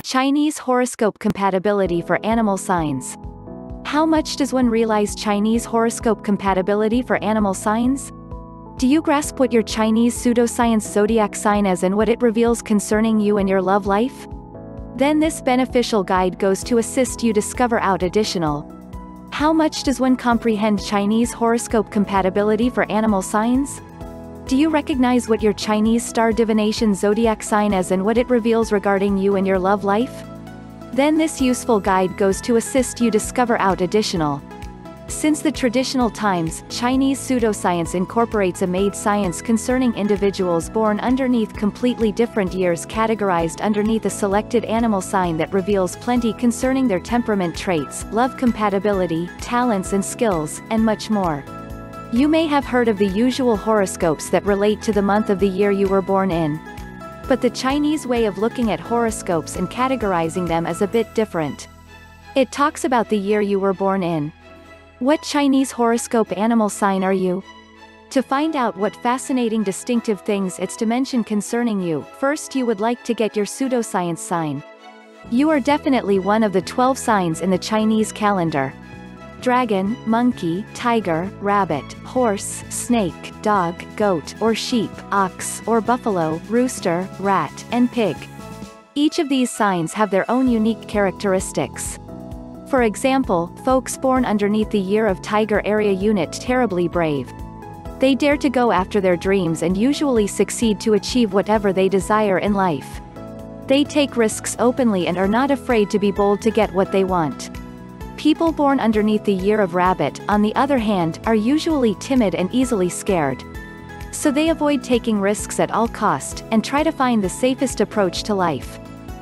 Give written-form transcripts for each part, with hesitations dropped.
Chinese horoscope compatibility for animal signs. How much does one realize Chinese horoscope compatibility for animal signs? Do you grasp what your Chinese pseudoscience zodiac sign is and what it reveals concerning you and your love life? Then this beneficial guide goes to assist you discover out additional. How much does one comprehend Chinese horoscope compatibility for animal signs? Do you recognize what your Chinese star divination zodiac sign is and what it reveals regarding you and your love life? Then this useful guide goes to assist you discover out additional. Since the traditional times, Chinese pseudoscience incorporates a made science concerning individuals born underneath completely different years categorized underneath a selected animal sign that reveals plenty concerning their temperament traits, love compatibility, talents and skills, and much more. You may have heard of the usual horoscopes that relate to the month of the year you were born in. But the Chinese way of looking at horoscopes and categorizing them is a bit different. It talks about the year you were born in. What Chinese horoscope animal sign are you? To find out what fascinating distinctive things it's to mention concerning you, first you would like to get your pseudoscience sign. You are definitely one of the 12 signs in the Chinese calendar. Dragon, monkey, tiger, rabbit, horse, snake, dog, goat or sheep, ox or buffalo, rooster, rat, and pig. Each of these signs have their own unique characteristics. For example, folks born underneath the year of Tiger area unit terribly brave. They dare to go after their dreams and usually succeed to achieve whatever they desire in life. They take risks openly and are not afraid to be bold to get what they want. People born underneath the year of Rabbit, on the other hand, are usually timid and easily scared. So they avoid taking risks at all cost, and try to find the safest approach to life.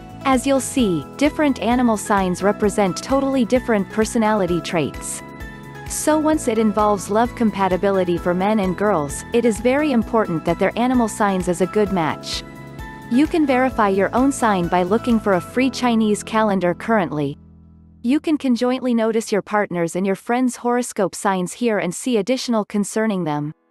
As you'll see, different animal signs represent totally different personality traits. So once it involves love compatibility for men and girls, it is very important that their animal signs is a good match. You can verify your own sign by looking for a free Chinese calendar currently. You can conjointly notice your partners and your friends' horoscope signs here and see additional concerning them.